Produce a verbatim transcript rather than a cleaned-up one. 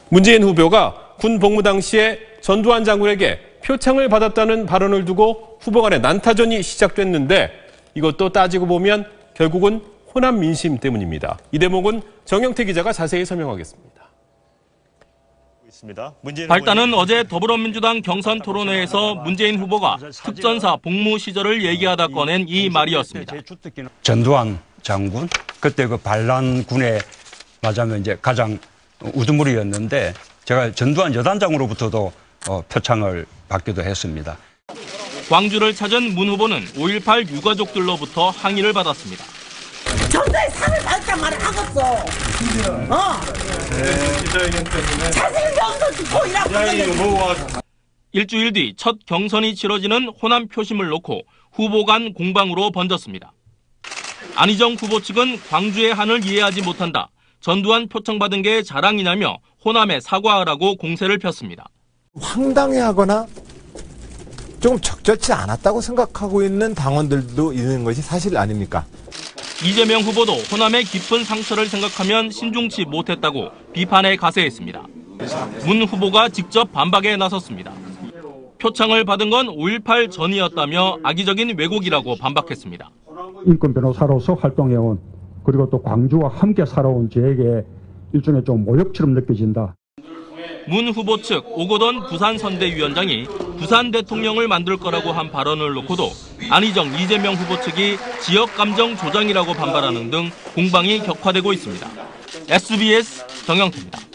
문재인 후보가 군 복무 당시에 전두환 장군에게 표창을 받았다는 발언을 두고 후보 간의 난타전이 시작됐는데 이것도 따지고 보면 결국은 호남 민심 때문입니다. 이 대목은 정영태 기자가 자세히 설명하겠습니다. 발단은 어제 더불어민주당 경선 토론회에서 문재인 후보가 특전사 복무 시절을 얘기하다 꺼낸 이 말이었습니다. 전두환 장군, 그때 그 반란군에 맞으면 이제 가장 우두머리였는데 제가 전두환 여단장으로부터도 어, 표창을 받기도 했습니다. 광주를 찾은 문 후보는 오일팔 유가족들로부터 항의를 받았습니다. 전두환 상을 받았단 말을 하겠어. 어. 자세히 여기서 듣고 이라고. 일주일 뒤 첫 경선이 치러지는 호남 표심을 놓고 후보 간 공방으로 번졌습니다. 안희정 후보 측은 광주의 한을 이해하지 못한다. 전두환 표창 받은 게 자랑이냐며 호남에 사과하라고 공세를 폈습니다. 황당해하거나 좀 적절치 않았다고 생각하고 있는 당원들도 있는 것이 사실 아닙니까? 이재명 후보도 호남의 깊은 상처를 생각하면 신중치 못했다고 비판에 가세했습니다. 문 후보가 직접 반박에 나섰습니다. 표창을 받은 건 오일팔 전이었다며 악의적인 왜곡이라고 반박했습니다. 인권 변호사로서 활동해온 그리고 또 광주와 함께 살아온 저에게 일종의 좀 모욕처럼 느껴진다. 문 후보 측 오거돈 부산선대위원장이 부산 대통령을 만들 거라고 한 발언을 놓고도 안희정, 이재명 후보 측이 지역 감정 조장이라고 반발하는 등 공방이 격화되고 있습니다. 에스비에스 정영태입니다.